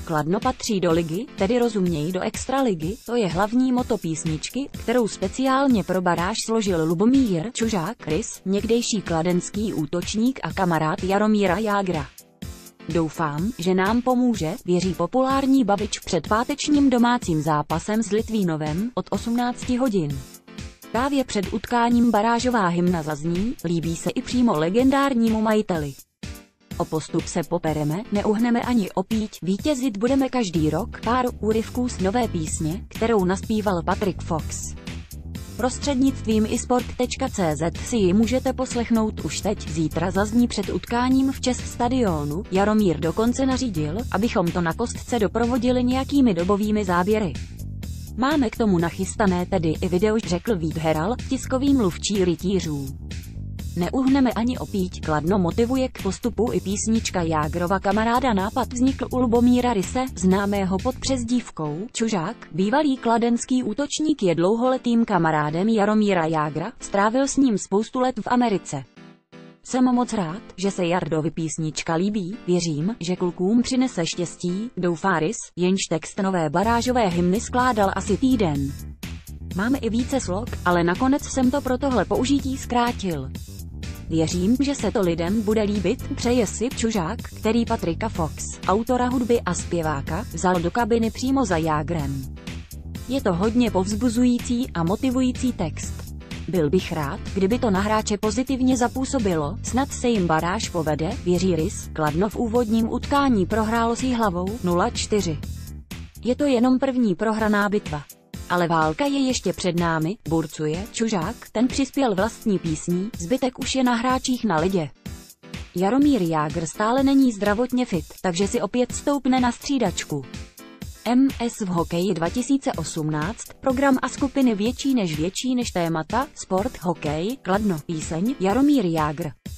Kladno patří do ligy, tedy rozuměj do extraligy, to je hlavní moto písničky, kterou speciálně pro baráž složil Lubomír Čužák Rys, někdejší kladenský útočník a kamarád Jaromíra Jágra. Doufám, že nám pomůže, věří populární bavič před pátečním domácím zápasem s Litvínovem od 18 hodin. Právě před utkáním barážová hymna zazní, líbí se i přímo legendárnímu majiteli. O postup se popereme, neuhneme ani opíť, vítězit budeme každý rok, pár úryvků z nové písně, kterou naspíval Patrick Fox. Prostřednictvím isport.cz si ji můžete poslechnout už teď, zítra zazní před utkáním v ČEZ stadionu, Jaromír dokonce nařídil, abychom to na kostce doprovodili nějakými dobovými záběry. Máme k tomu nachystané tedy i video, řekl Vít Heral, tiskový mluvčí Rytířů. Neuhneme ani opíť, Kladno motivuje k postupu i písnička Jágrova kamaráda. Nápad vznikl u Lubomíra Ryse, známého pod přezdívkou Čužák. Bývalý kladenský útočník je dlouholetým kamarádem Jaromíra Jágra, strávil s ním spoustu let v Americe. Jsem moc rád, že se Jardovi písnička líbí, věřím, že klukům přinese štěstí, doufá Rys, jenž text nové barážové hymny skládal asi týden. Máme i více slok, ale nakonec jsem to pro tohle použití zkrátil. Věřím, že se to lidem bude líbit, přeje si Čužák, který Patricka Fox, autora hudby a zpěváka, vzal do kabiny přímo za Jágrem. Je to hodně povzbuzující a motivující text. Byl bych rád, kdyby to na hráče pozitivně zapůsobilo, snad se jim baráž povede, věří Rys. Kladno v úvodním utkání prohrálo s Jihlavou 0-4. Je to jenom první prohraná bitva. Ale válka je ještě před námi, burcuje Čužák, ten přispěl vlastní písní, zbytek už je na hráčích na ledě. Jaromír Jágr stále není zdravotně fit, takže si opět stoupne na střídačku. MS v hokeji 2018, program a skupiny větší než témata, sport, hokej, Kladno, píseň, Jaromír Jágr.